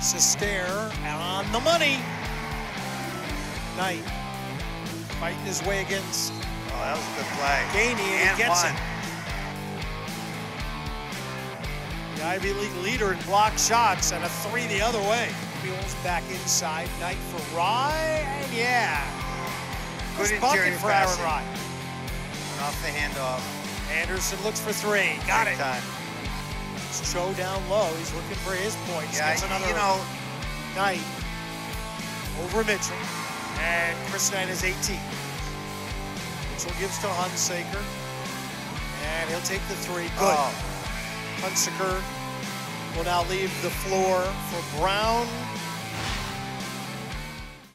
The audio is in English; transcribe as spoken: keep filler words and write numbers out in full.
Sestair on the money. Knight fighting his way against. Oh, that was a good play. Gainey, and and he gets one. it. The Ivy League leader in block shots, and a three the other way. Wheels back inside. Knight for Rye, and yeah. Good Nice bucket interior for Aaron passing. Rye. Off the handoff. Anderson looks for three. Got Big it. Time. It's Cho down low. He's looking for his points. Yeah, Gets another you know, Knight over Mitchell. And Chris Knight is eighteen. Mitchell gives to Hunsaker. And he'll take the three. Good. oh, Hunsaker will now leave the floor for Brown